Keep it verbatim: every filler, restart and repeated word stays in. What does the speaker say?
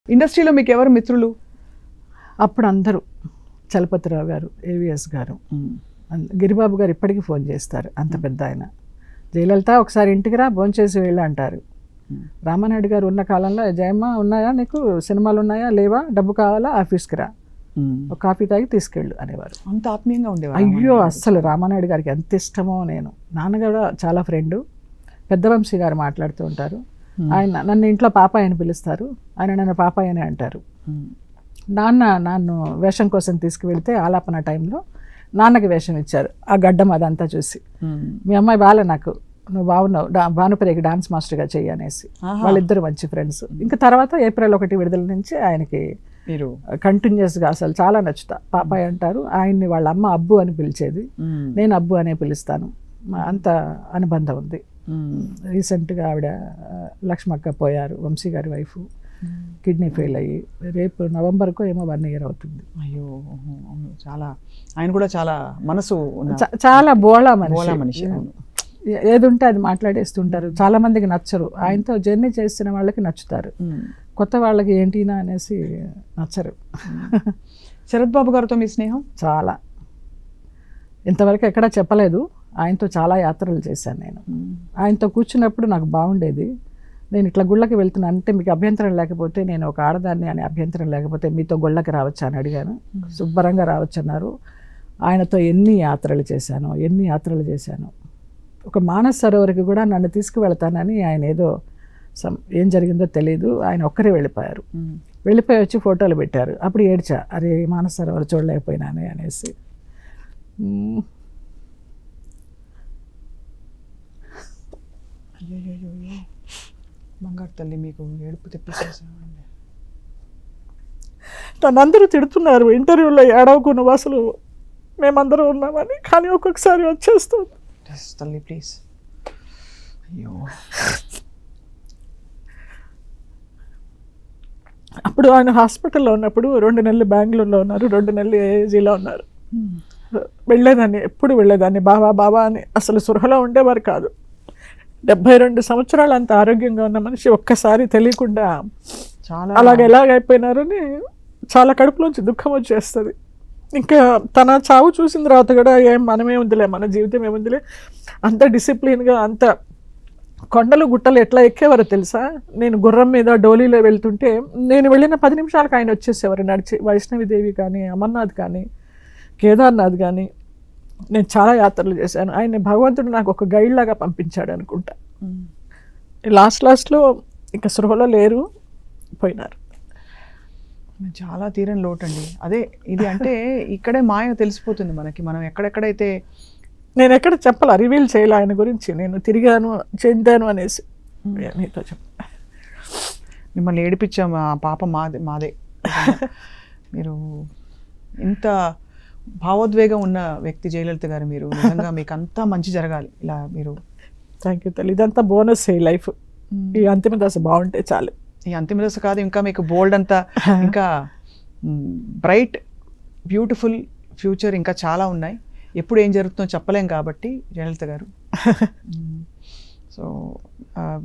ఇండస్ట్రీలో మీకు ఎవరు మిత్రులు? అప్పుడు అందరూ చలపతిరావు గారు, ఏవిఎస్ గారు, గిరిబాబు గారు ఇప్పటికీ ఫోన్ చేస్తారు. అంత పెద్ద ఆయన. జయలలిత ఒకసారి ఇంటికి రా, భోంచేసి వెళ్ళు అంటారు. రామానాయుడు గారు ఉన్న కాలంలో, జయమ్మ ఉన్నాయా నీకు, సినిమాలు ఉన్నాయా, లేవా, డబ్బు కావాలా, ఆఫీస్కి రా, ఒక కాఫీ తాగి తీసుకెళ్ళు అనేవారు. అంత ఆత్మీయంగా ఉండేవారు. అయ్యో అస్సలు రామానాయుడు గారికి ఎంత ఇష్టమో. నేను నాన్నగారు చాలా ఫ్రెండు. పెద్ద వంశీ గారు మాట్లాడుతూ ఉంటారు. ఆయన నన్ను ఇంట్లో పాపాయ్ అని పిలుస్తారు, ఆయన నన్ను పాపాయ్ అని అంటారు. నాన్న నన్ను వేషం కోసం తీసుకువెళ్తే ఆలాపన టైంలో నాన్నకి వేషం ఇచ్చారు. ఆ గడ్డం అదంతా చూసి, మీ అమ్మాయి బాలే, నాకు నువ్వు బాగున్నావు, డా భానుప్రియకి డాన్స్ మాస్టర్గా చెయ్యి అనేసి. వాళ్ళిద్దరు మంచి ఫ్రెండ్స్. ఇంకా తర్వాత ఏప్రిల్ ఒకటి విడుదల నుంచి ఆయనకి మీరు కంటిన్యూస్గా అసలు చాలా నచ్చుతా. పాపాయ్ అంటారు. ఆయన్ని వాళ్ళ అమ్మ అబ్బు అని పిలిచేది, నేను అబ్బు అనే పిలుస్తాను. అంత అనుబంధం ఉంది. రీసెంట్గా ఆవిడ లక్ష్మక్క పోయారు, వంశీ గారి వైఫ్, కిడ్నీ ఫెయిల్ అయ్యి. రేపు నవంబర్కు ఏమో వన్ ఇయర్ అవుతుంది. అయ్యో, చాలా ఆయన కూడా చాలా మనసు చాలా బోళా మనిషి. బోళా మనిషి ఏది ఉంటే అది మాట్లాడేస్తుంటారు. చాలా మందికి నచ్చరు. ఆయనతో జర్నీ చేసిన వాళ్ళకి నచ్చుతారు, కొత్త వాళ్ళకి ఏంటినా అనేసి నచ్చరు. శరత్ బాబు గారితో మీ స్నేహం చాలా, ఇంతవరకు ఎక్కడా చెప్పలేదు. ఆయనతో చాలా యాత్రలు చేశాను నేను. ఆయనతో కూర్చున్నప్పుడు నాకు బాగుండేది. నేను ఇట్లా గుళ్ళకి వెళ్తున్నాను అంటే మీకు అభ్యంతరం లేకపోతే, నేను ఒక ఆడదాన్ని అని అభ్యంతరం లేకపోతే మీతో గుళ్ళకి రావచ్చా అని అడిగాను. శుభ్రంగా రావచ్చు అన్నారు. ఆయనతో ఎన్ని యాత్రలు చేశాను, ఎన్ని యాత్రలు చేశాను. ఒక మానస సరోవరికి కూడా నన్ను తీసుకువెళ్తానని ఆయన ఏదో సమ్ ఏం జరిగిందో తెలియదు, ఆయన ఒక్కరే వెళ్ళిపోయారు. వెళ్ళిపోయి వచ్చి ఫోటోలు పెట్టారు. అప్పుడు ఏడ్చా, అరే మానస సరోవర్ చూడలేకపోయినానే అనేసి. అయ్యో, బంగారు తల్లి, మీకు ఏడుపు తెప్పించేసామండి. తనందరూ తిడుతున్నారు ఇంటర్వ్యూలో, ఏడవకు నువ్వు అసలు మేమందరూ ఉన్నామని, కానీ ఒక్కొక్కసారి వచ్చేస్తుంది. తల్లి ప్లీజ్. అయ్యో, అప్పుడు ఆయన హాస్పిటల్లో ఉన్నప్పుడు రెండు నెలలు బెంగళూరులో ఉన్నారు, రెండు నెలలు ఏఏజీలో ఉన్నారు. వెళ్ళేదాన్ని, ఎప్పుడు వెళ్ళేదాన్ని, బాబా బాబా అని. అసలు సురహలో ఉండేవారు కాదు. డెబ్బై రెండు సంవత్సరాలు అంత ఆరోగ్యంగా ఉన్న మనిషి ఒక్కసారి తెలియకుండా చాలా అలాగ ఎలాగైపోయినారని చాలా కడుపులోంచి దుఃఖం వచ్చేస్తుంది. ఇంకా తన చావు చూసిన తర్వాత కూడా ఏం మనమే ఉందిలే, మన జీవితం ఏముందిలే, అంత డిసిప్లిన్గా, అంత కొండలు గుట్టలు ఎట్లా ఎక్కేవారో తెలుసా. నేను గుర్రం మీద డోలీలో వెళ్తుంటే నేను వెళ్ళిన పది నిమిషాలకు ఆయన వచ్చేసేవారు నడిచి. వైష్ణవిదేవి కానీ, అమర్నాథ్ కానీ, కేదార్నాథ్ కానీ. నేను చాలా యాత్రలు చేశాను. ఆయన భగవంతుడు నాకు ఒక గైడ్ లాగా పంపించాడు అనుకుంటా. లాస్ట్ లాస్ట్లో ఇంకా సృహలో లేరు, పోయినారు. చాలా తీరని లోటు అండి. అదే ఇది అంటే ఇక్కడే మాయ తెలిసిపోతుంది మనకి. మనం ఎక్కడెక్కడైతే, నేను ఎక్కడ చెప్పాలా, రివీల్ చేయాలి ఆయన గురించి, నేను తిరిగాను చెందాను అనేసి. మీతో చెప్ప మిమ్మల్ని ఏడిపించాము, ఆ పాప మాదే మాదే మీరు ఇంత భావోద్వేగం ఉన్న వ్యక్తి జయలలిత గారు. మీరు నిజంగా మీకు అంతా మంచి జరగాలి ఇలా. మీరు థ్యాంక్ యూ తల్లి. ఇదంతా బోనస్ ఈ లైఫ్. ఈ అంతిమ దశ బాగుంటే చాలు. ఈ అంతిమ దశ కాదు, ఇంకా మీకు బోల్డ్ అంతా, ఇంకా బ్రైట్ బ్యూటిఫుల్ ఫ్యూచర్ ఇంకా చాలా ఉన్నాయి. ఎప్పుడు ఏం జరుగుతుందో చెప్పలేం కాబట్టి జయలలిత గారు. సో